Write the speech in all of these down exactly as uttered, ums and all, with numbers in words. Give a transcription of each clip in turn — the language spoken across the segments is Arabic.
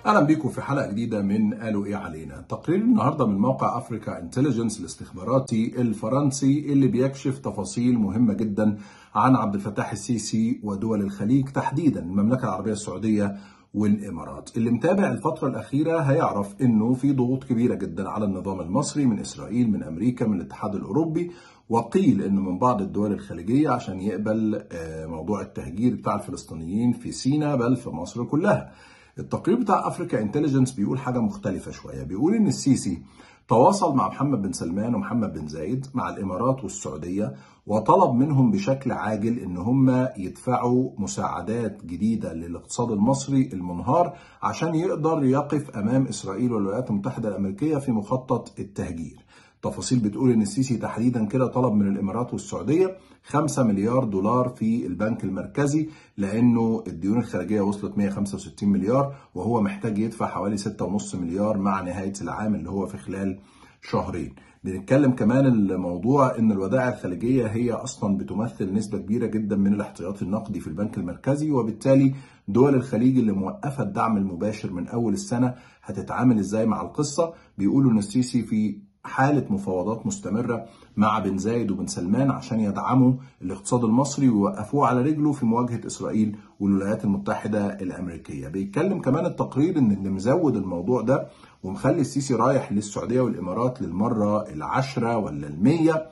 اهلا بيكم في حلقه جديده من قالوا ايه علينا. تقرير النهارده من موقع افريكا انتليجنس الاستخباراتي الفرنسي اللي بيكشف تفاصيل مهمه جدا عن عبد الفتاح السيسي ودول الخليج، تحديدا المملكه العربيه السعوديه والامارات. اللي متابع الفتره الاخيره هيعرف انه في ضغوط كبيره جدا على النظام المصري من اسرائيل، من امريكا، من الاتحاد الاوروبي، وقيل انه من بعض الدول الخليجيه عشان يقبل موضوع التهجير بتاع الفلسطينيين في سيناء بل في مصر كلها. التقرير بتاع افريكا انتليجنس بيقول حاجه مختلفه شويه، بيقول ان السيسي تواصل مع محمد بن سلمان ومحمد بن زايد مع الامارات والسعوديه وطلب منهم بشكل عاجل ان هم يدفعوا مساعدات جديده للاقتصاد المصري المنهار عشان يقدر يقف امام اسرائيل والولايات المتحده الامريكيه في مخطط التهجير. تفاصيل بتقول ان السيسي تحديدا كده طلب من الامارات والسعوديه خمسة مليار دولار في البنك المركزي، لانه الديون الخارجيه وصلت مئة وخمسة وستين مليار وهو محتاج يدفع حوالي ستة فاصلة خمسة مليار مع نهايه العام اللي هو في خلال شهرين. بنتكلم كمان الموضوع ان الودائع الخارجيه هي اصلا بتمثل نسبه كبيره جدا من الاحتياطي النقدي في البنك المركزي، وبالتالي دول الخليج اللي موقفه الدعم المباشر من اول السنه هتتعامل ازاي مع القصه. بيقولوا ان السيسي في حالة مفاوضات مستمرة مع بن زايد وبن سلمان عشان يدعموا الاقتصاد المصري ويوقفوه على رجله في مواجهة إسرائيل والولايات المتحدة الأمريكية. بيتكلم كمان التقرير إن اللي مزود الموضوع ده ومخلي السيسي رايح للسعودية والإمارات للمرة العشرة ولا المية،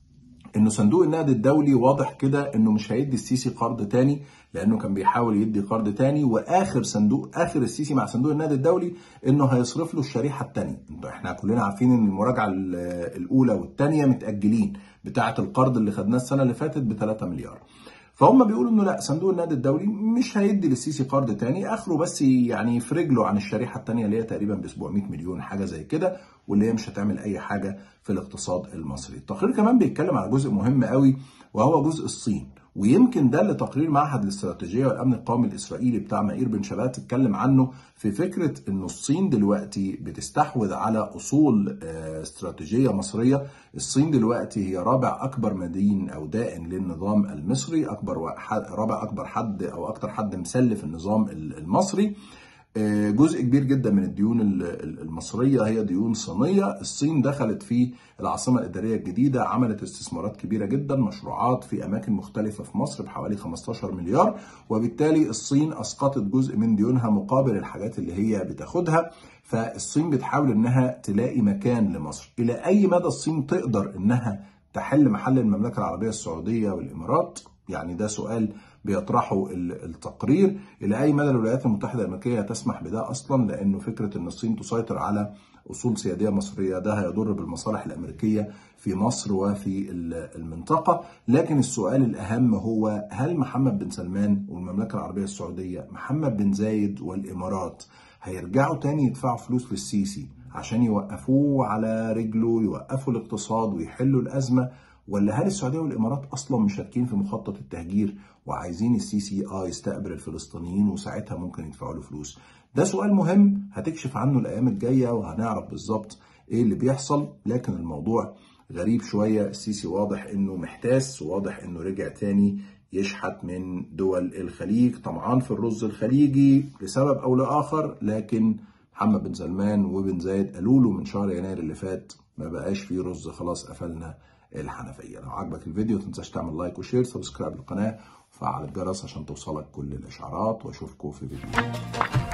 انه صندوق النقد الدولي واضح كده انه مش هيدي السيسي قرض تاني، لانه كان بيحاول يدي قرض تاني، واخر صندوق اخر السيسي مع صندوق النقد الدولي انه هيصرف له الشريحه الثانيه. احنا كلنا عارفين ان المراجعه الاولى والثانيه متاجلين، بتاعه القرض اللي خدناه السنه اللي فاتت ب ثلاثة مليار. فهم بيقولوا انه لا، صندوق النقد الدولي مش هيدي للسيسي قرض تاني، اخره بس يعني يفرج له عن الشريحه الثانيه اللي هي تقريبا ب سبعمئة مليون حاجه زي كده، واللي هي مش هتعمل اي حاجه في الاقتصاد المصري. التقرير كمان بيتكلم على جزء مهم قوي وهو جزء الصين، ويمكن ده اللي تقرير معهد الاستراتيجيه والامن القومي الاسرائيلي بتاع مائير بن شبات اتكلم عنه، في فكره انه الصين دلوقتي بتستحوذ على اصول استراتيجيه مصريه. الصين دلوقتي هي رابع اكبر مدين او دائن للنظام المصري، اكبر رابع اكبر حد او اكتر حد مسلف النظام المصري. جزء كبير جدا من الديون المصرية هي ديون صينية. الصين دخلت في العاصمة الإدارية الجديدة، عملت استثمارات كبيرة جدا، مشروعات في أماكن مختلفة في مصر بحوالي خمستاشر مليار، وبالتالي الصين أسقطت جزء من ديونها مقابل الحاجات اللي هي بتاخدها. فالصين بتحاول إنها تلاقي مكان لمصر. إلى أي مدى الصين تقدر إنها تحل محل المملكة العربية السعودية والإمارات؟ يعني ده سؤال بيطرحه التقرير. الى اي مدى الولايات المتحده الامريكيه تسمح بده اصلا؟ لانه فكره ان الصين تسيطر على اصول سياديه مصريه ده هيضر بالمصالح الامريكيه في مصر وفي المنطقه. لكن السؤال الاهم هو هل محمد بن سلمان والمملكه العربيه السعوديه، محمد بن زايد والامارات، هيرجعوا تاني يدفعوا فلوس للسيسي عشان يوقفوه على رجله، يوقفوا الاقتصاد ويحلوا الازمه؟ ولا هل السعوديه والامارات اصلا مشاركين في مخطط التهجير وعايزين السيسي اه يستقبل الفلسطينيين وساعتها ممكن يدفعوا له فلوس؟ ده سؤال مهم هتكشف عنه الايام الجايه وهنعرف بالظبط ايه اللي بيحصل. لكن الموضوع غريب شويه، السيسي واضح انه محتاس، وواضح انه رجع تاني يشحت من دول الخليج، طمعان في الرز الخليجي لسبب او لاخر. لكن محمد بن سلمان وبن زايد قالوا له من شهر يناير اللي فات ما بقاش فيه رز، خلاص قفلنا الحنفيه. لو عجبك الفيديو متنساش تعمل لايك وشير، سبسكرايب للقناه وفعل الجرس عشان توصلك كل الاشعارات، واشوفكم في فيديو